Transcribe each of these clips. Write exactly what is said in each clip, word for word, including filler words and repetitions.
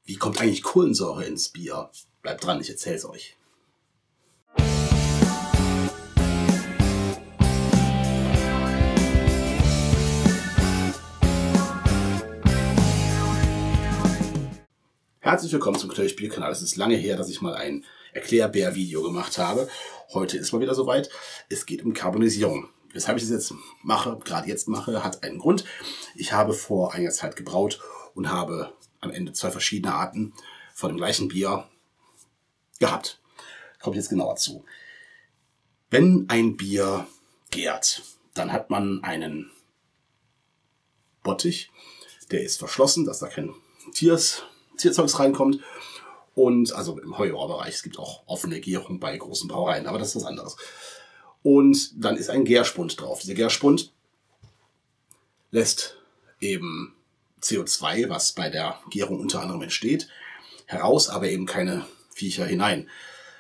Wie kommt eigentlich Kohlensäure ins Bier? Bleibt dran, ich erzähle es euch. Herzlich willkommen zum Knöllspiel-Kanal. Es ist lange her, dass ich mal ein Erklärbär-Video gemacht habe. Heute ist mal wieder soweit. Es geht um Karbonisierung. Weshalb ich das jetzt mache, gerade jetzt mache, hat einen Grund. Ich habe vor einiger Zeit gebraut und habe am Ende zwei verschiedene Arten von dem gleichen Bier gehabt. Kommt jetzt genauer zu. Wenn ein Bier gärt, dann hat man einen Bottich, der ist verschlossen, dass da kein Tiers, Tierzeugs reinkommt. Und also im Heurohrbereich, es gibt auch offene Gärung bei großen Brauereien, aber das ist was anderes. Und dann ist ein Gärspund drauf. Dieser Gärspund lässt eben C O zwei, was bei der Gärung unter anderem entsteht, heraus, aber eben keine Viecher hinein.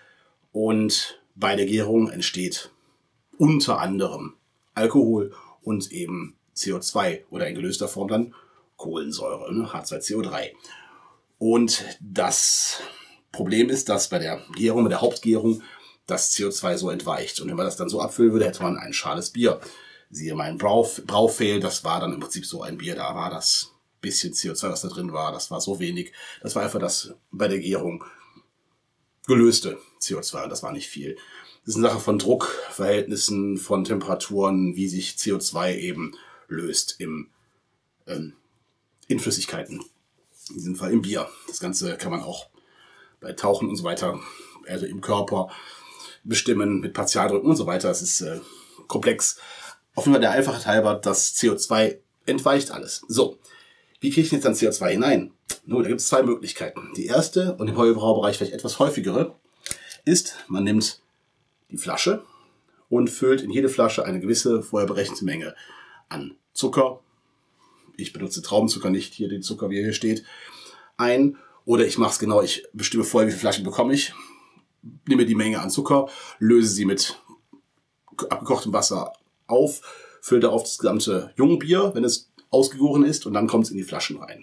Und bei der Gärung entsteht unter anderem Alkohol und eben C O zwei oder in gelöster Form dann Kohlensäure, ne? H zwei C O drei. Und das Problem ist, dass bei der Gärung, bei der Hauptgärung, das C O zwei so entweicht. Und wenn man das dann so abfüllen würde, hätte man ein schales Bier. Siehe mein Brauf Braufehl, das war dann im Prinzip so ein Bier, da war das bisschen C O zwei, was da drin war, das war so wenig. Das war einfach das bei der Gärung gelöste C O zwei und das war nicht viel. Das ist eine Sache von Druckverhältnissen, von Temperaturen, wie sich C O zwei eben löst im, ähm, in Flüssigkeiten. In diesem Fall im Bier. Das Ganze kann man auch bei Tauchen und so weiter, also im Körper bestimmen, mit Partialdrücken und so weiter. Es ist äh, komplex. Auf jeden Fall der Einfachheit halber, das C O zwei entweicht alles. So, wie kriege ich jetzt dann C O zwei hinein? Nun, da gibt es zwei Möglichkeiten. Die erste, und im Heubraubereich vielleicht etwas häufigere, ist, man nimmt die Flasche und füllt in jede Flasche eine gewisse vorher berechnete Menge an Zucker. Ich benutze Traubenzucker, nicht hier den Zucker, wie er hier steht, ein. Oder ich mache es genau, ich bestimme vorher, wie viele Flaschen bekomme ich, nehme die Menge an Zucker, löse sie mit abgekochtem Wasser auf, fülle darauf das gesamte Jungbier, wenn es ausgegoren ist, und dann kommt es in die Flaschen rein.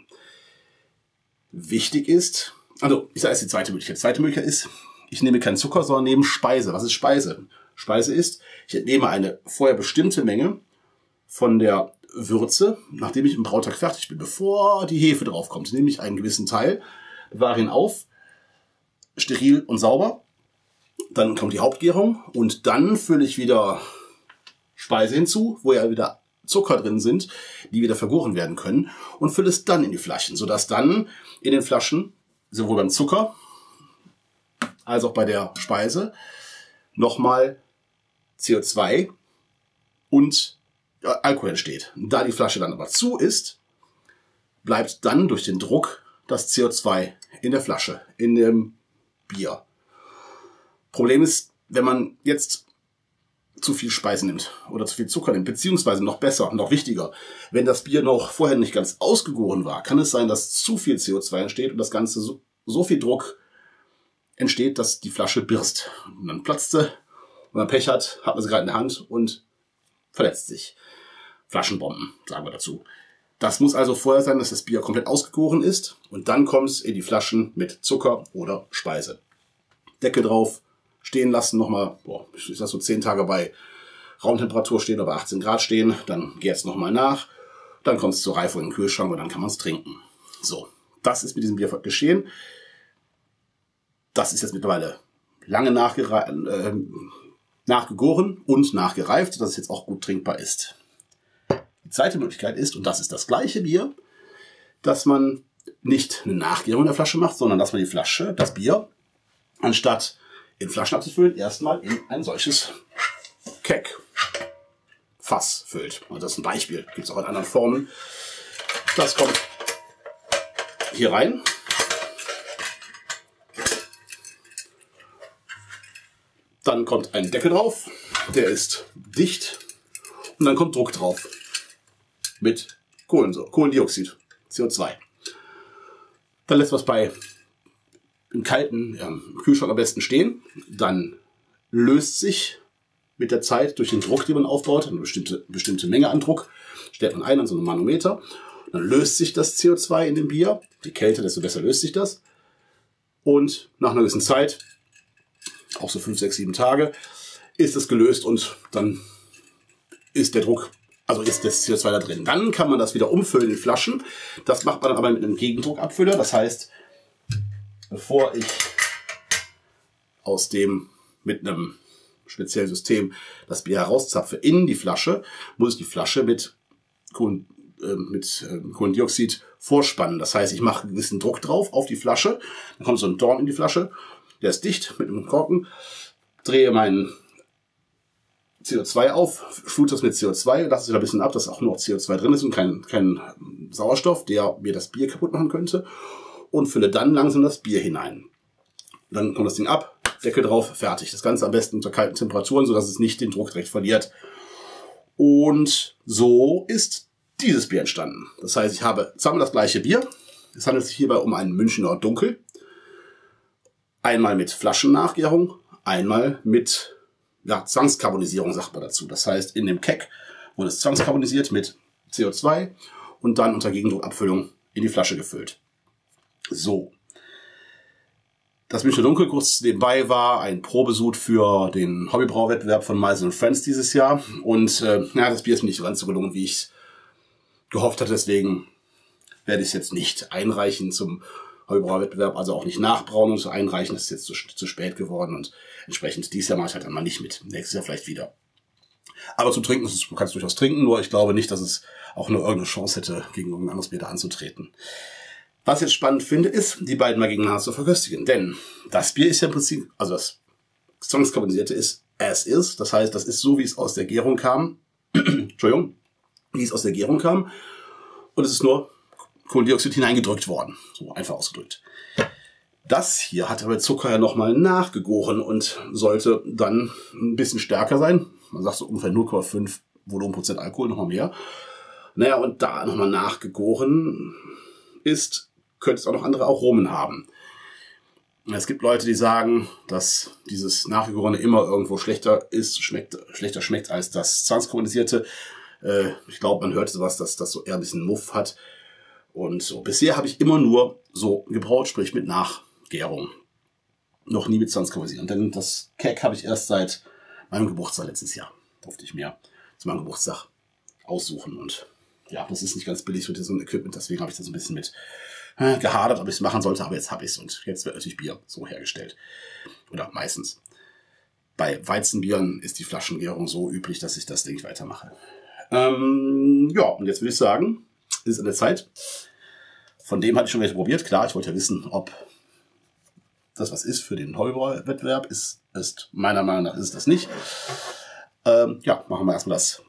Wichtig ist, also ich sage jetzt die zweite Möglichkeit. Die zweite Möglichkeit ist, ich nehme keinen Zucker, sondern nehme Speise. Was ist Speise? Speise ist, ich entnehme eine vorher bestimmte Menge von der Würze, nachdem ich im Brautag fertig bin, bevor die Hefe drauf kommt, nehme ich einen gewissen Teil, bewahre ihn auf, steril und sauber. Dann kommt die Hauptgärung und dann fülle ich wieder Speise hinzu, wo ja wieder Zucker drin sind, die wieder vergoren werden können, und fülle es dann in die Flaschen, sodass dann in den Flaschen, sowohl beim Zucker als auch bei der Speise, nochmal C O zwei und Alkohol entsteht. Da die Flasche dann aber zu ist, bleibt dann durch den Druck das C O zwei in der Flasche, in dem Bier. Problem ist, wenn man jetzt zu viel Speise nimmt oder zu viel Zucker nimmt, beziehungsweise noch besser, noch wichtiger, wenn das Bier noch vorher nicht ganz ausgegoren war, kann es sein, dass zu viel C O zwei entsteht und das Ganze so, so viel Druck entsteht, dass die Flasche birst. Und dann platzt sie, wenn man Pech hat, hat man sie gerade in der Hand und verletzt sich. Flaschenbomben, sagen wir dazu. Das muss also vorher sein, dass das Bier komplett ausgegoren ist und dann kommt es in die Flaschen mit Zucker oder Speise. Deckel drauf, stehen lassen, nochmal, boah, ich lasse so zehn Tage bei Raumtemperatur stehen oder bei achtzehn Grad stehen, dann gärt es nochmal nach, dann kommt es zur Reifung in den Kühlschrank und dann kann man es trinken. So, das ist mit diesem Bier geschehen. Das ist jetzt mittlerweile lange äh, nachgegoren und nachgereift, sodass es jetzt auch gut trinkbar ist. Die zweite Möglichkeit ist, und das ist das gleiche Bier, dass man nicht eine Nachgärung in der Flasche macht, sondern dass man die Flasche, das Bier, anstatt in Flaschen abzufüllen, erstmal in ein solches Keck-Fass füllt. Und das ist ein Beispiel, gibt es auch in anderen Formen. Das kommt hier rein. Dann kommt ein Deckel drauf, der ist dicht und dann kommt Druck drauf mit Kohlensäure, Kohlendioxid, C O zwei. Dann lässt man es bei im kalten ja, im Kühlschrank am besten stehen. Dann löst sich mit der Zeit durch den Druck, den man aufbaut, eine bestimmte, bestimmte Menge an Druck, stellt man ein an so einen Manometer Dann löst sich das C O zwei in dem Bier. Je kälter, desto besser löst sich das. Und nach einer gewissen Zeit, auch so fünf, sechs, sieben Tage, ist es gelöst und dann ist der Druck, also ist das C O zwei da drin. Dann kann man das wieder umfüllen in Flaschen. Das macht man dann aber mit einem Gegendruckabfüller. Das heißt, bevor ich aus dem mit einem speziellen System das Bier herauszapfe in die Flasche, muss ich die Flasche mit, Kohlen, äh, mit äh, Kohlendioxid vorspannen. Das heißt, ich mache einen gewissen Druck drauf auf die Flasche, dann kommt so ein Dorn in die Flasche, der ist dicht mit einem Korken, drehe meinen C O zwei auf, flute das mit C O zwei, lasse es wieder ein bisschen ab, dass auch nur C O zwei drin ist und kein, kein Sauerstoff, der mir das Bier kaputt machen könnte, und fülle dann langsam das Bier hinein. Dann kommt das Ding ab, Deckel drauf, fertig. Das Ganze am besten unter kalten Temperaturen, sodass es nicht den Druck direkt verliert. Und so ist dieses Bier entstanden. Das heißt, ich habe zweimal das gleiche Bier. Es handelt sich hierbei um einen Münchner Dunkel. Einmal mit Flaschennachgärung, einmal mit ja, Zwangskarbonisierung, sagt man dazu. Das heißt, in dem Keg wurde es zwangskarbonisiert mit C O zwei und dann unter Gegendruckabfüllung in die Flasche gefüllt. So. Das Münchner Dunkel kurz nebenbei war ein Probesud für den Hobbybrauwettbewerb von Miles and Friends dieses Jahr. Und äh, ja, das Bier ist mir nicht ganz so gelungen, wie ich es gehofft hatte. Deswegen werde ich es jetzt nicht einreichen zum Hobbybrauwettbewerb, also auch nicht nachbrauen und so einreichen. Das ist jetzt zu, zu spät geworden und entsprechend dieses Jahr mache ich halt einmal nicht mit. Nächstes Jahr vielleicht wieder. Aber zum Trinken, du kannst durchaus trinken, nur ich glaube nicht, dass es auch nur irgendeine Chance hätte, gegen irgendein anderes Bier da anzutreten. Was ich jetzt spannend finde, ist, die beiden mal gegeneinander zu verköstigen. Denn das Bier ist ja im Prinzip, also das zwangskarbonisierte ist as is. Das heißt, das ist so, wie es aus der Gärung kam. Entschuldigung. Wie es aus der Gärung kam. Und es ist nur Kohlendioxid hineingedrückt worden. So einfach ausgedrückt. Das hier hat aber Zucker ja nochmal nachgegoren und sollte dann ein bisschen stärker sein. Man sagt so ungefähr null Komma fünf Volumenprozent Alkohol, nochmal mehr. Naja, und da nochmal nachgegoren ist, könnte es auch noch andere Aromen haben. Es gibt Leute, die sagen, dass dieses Nachgegorene immer irgendwo schlechter ist, schmeckt, schlechter schmeckt als das zwangskarbonisierte. Äh, ich glaube, man hört sowas, dass das so eher ein bisschen Muff hat. Und so. Bisher habe ich immer nur so gebraut, sprich mit Nachgärung. Noch nie mit zwangskarbonisieren. Denn das Keg habe ich erst seit meinem Geburtstag letztes Jahr. Durfte ich mir zu meinem Geburtstag aussuchen. Und ja, das ist nicht ganz billig mit so einem Equipment. Deswegen habe ich das ein bisschen mit äh, gehadert, ob ich es machen sollte. Aber jetzt habe ich es. Und jetzt wird natürlich Bier so hergestellt. Oder meistens. Bei Weizenbieren ist die Flaschengärung so üblich, dass ich das Ding weitermache. Ähm, ja, und jetzt würde ich sagen, ist es an der Zeit. Von dem hatte ich schon welche probiert. Klar, ich wollte ja wissen, ob das was ist für den Hobbybrauwettbewerb. Ist, ist meiner Meinung nach ist es das nicht. Ähm, ja, machen wir erstmal das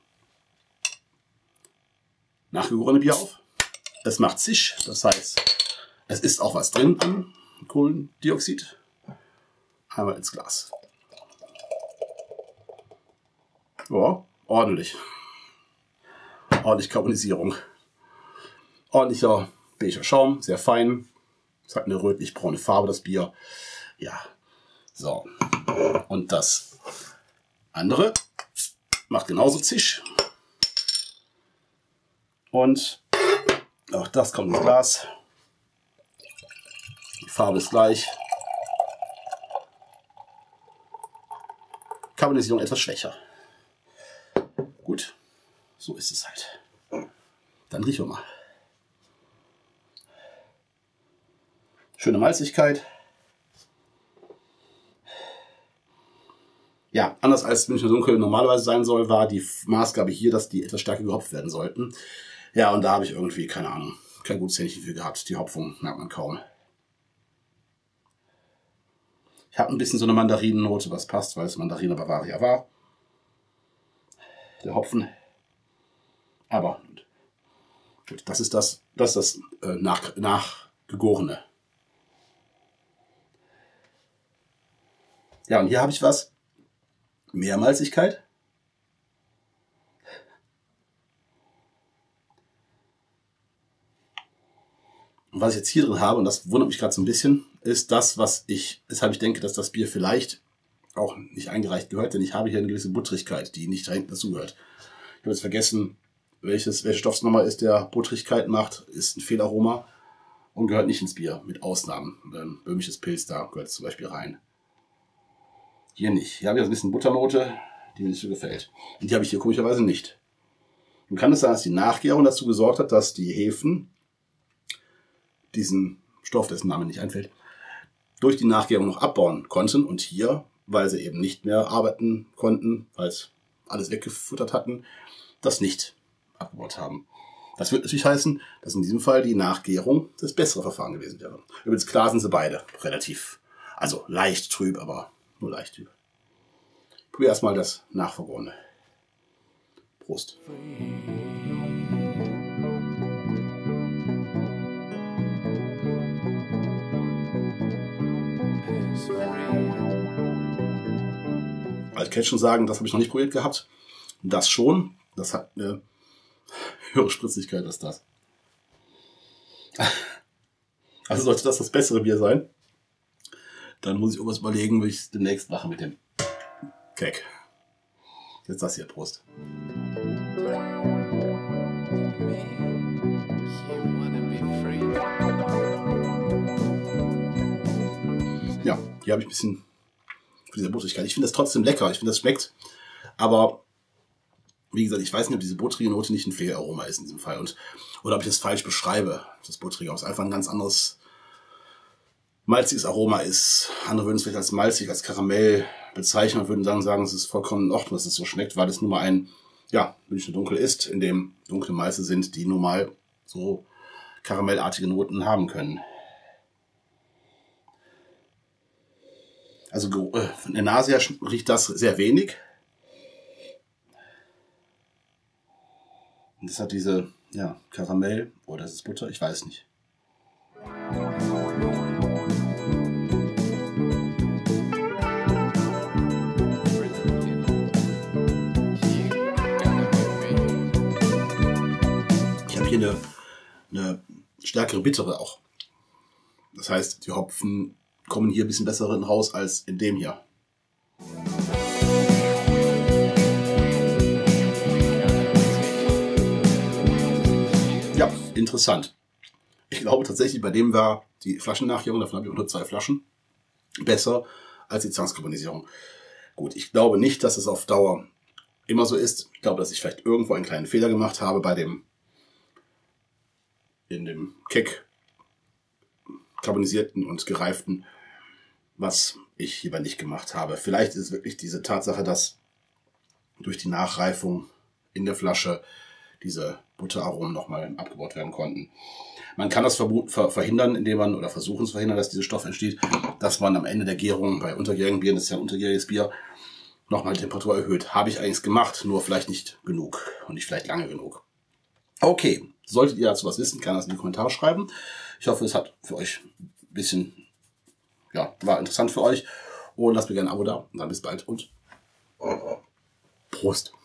nachgegorene Bier auf. Es macht Zisch, das heißt, es ist auch was drin an Kohlendioxid. Einmal ins Glas. Ja, ordentlich. Ordentlich Karbonisierung. Ordentlicher beiger Schaum, sehr fein. Es hat eine rötlich-braune Farbe, das Bier. Ja, so. Und das andere macht genauso Zisch. Und auch das kommt ins Glas. Die Farbe ist gleich. Karbonisierung etwas schwächer. Gut, so ist es halt. Dann riechen wir mal. Schöne Malzigkeit. Ja, anders als Münchner Dunkel normalerweise sein soll, war die Maßgabe hier, dass die etwas stärker gehopft werden sollten. Ja, und da habe ich irgendwie, keine Ahnung, kein gutes Händchen für gehabt. Die Hopfung merkt man kaum. Ich habe ein bisschen so eine Mandarinennote, was passt, weil es Mandarina Bavaria war. Der Hopfen. Aber gut, das ist das, das, ist das äh, nach, nachgegorene. Ja, und hier habe ich was. Mehr Malzigkeit. Und was ich jetzt hier drin habe, und das wundert mich gerade so ein bisschen, ist das, was ich, weshalb ich denke, dass das Bier vielleicht auch nicht eingereicht gehört, denn ich habe hier eine gewisse Buttrigkeit, die nicht dazu gehört. Ich habe jetzt vergessen, welches, welche Stoffnummer ist, der Buttrigkeit macht, ist ein Fehlaroma und gehört nicht ins Bier, mit Ausnahmen. Ähm, böhmisches Pilz, da gehört es zum Beispiel rein. Hier nicht. Hier habe ich ein bisschen Butternote, die mir nicht so gefällt. Und die habe ich hier komischerweise nicht. Nun kann es sein, dass die Nachgärung dazu gesorgt hat, dass die Hefen diesen Stoff, dessen Name nicht einfällt, durch die Nachgärung noch abbauen konnten. Und hier, weil sie eben nicht mehr arbeiten konnten, weil sie alles weggefuttert hatten, das nicht abgebaut haben. Das wird natürlich heißen, dass in diesem Fall die Nachgärung das bessere Verfahren gewesen wäre. Übrigens klar sind sie beide relativ, also leicht trüb, aber nur leicht trüb. Ich probiere erstmal das Nachvergorene. Prost. Also ich kann schon sagen, das habe ich noch nicht probiert gehabt. Das schon. Das hat eine höhere Spritzigkeit als das. Also sollte das das bessere Bier sein, dann muss ich irgendwas überlegen, wie ich es demnächst mache mit dem Kek. Jetzt das hier, Prost. Ja, hier habe ich ein bisschen für diese Buttrigkeit. Ich finde das trotzdem lecker, ich finde das schmeckt, aber wie gesagt, ich weiß nicht, ob diese buttrige Note nicht ein Fehlaroma ist in diesem Fall. Und, oder ob ich das falsch beschreibe, das buttrige, ob es einfach ein ganz anderes malziges Aroma ist. Andere würden es vielleicht als malzig, als Karamell bezeichnen und würden dann sagen, es ist vollkommen in Ordnung, dass es so schmeckt, weil es nun mal ein, ja, Münchner Dunkel ist, in dem dunkle Malze sind, die nun mal so karamellartige Noten haben können. Also von der Nase her riecht das sehr wenig. Und das hat diese, ja, Karamell, oder das ist Butter, ich weiß nicht. Ich habe hier eine, eine stärkere Bittere auch. Das heißt, die Hopfen kommen hier ein bisschen besser raus als in dem hier. Ja, interessant. Ich glaube tatsächlich, bei dem war die Flaschennachgärung, davon habe ich auch nur zwei Flaschen, besser als die Zwangskarbonisierung. Gut, ich glaube nicht, dass es auf Dauer immer so ist. Ich glaube, dass ich vielleicht irgendwo einen kleinen Fehler gemacht habe bei dem in dem Kek karbonisierten und gereiften, was ich hierbei nicht gemacht habe. Vielleicht ist es wirklich diese Tatsache, dass durch die Nachreifung in der Flasche diese Butteraromen nochmal abgebaut werden konnten. Man kann das verhindern, indem man, oder versuchen zu verhindern, dass dieser Stoff entsteht, dass man am Ende der Gärung bei untergärigen Bieren, das ist ja ein untergäriges Bier, nochmal die Temperatur erhöht. Habe ich eigentlich gemacht, nur vielleicht nicht genug und nicht vielleicht lange genug. Okay, solltet ihr dazu was wissen, kann das in die Kommentare schreiben. Ich hoffe, es hat für euch ein bisschen, ja, war interessant für euch. Und lasst mir gerne ein Abo da. Und dann bis bald und Prost.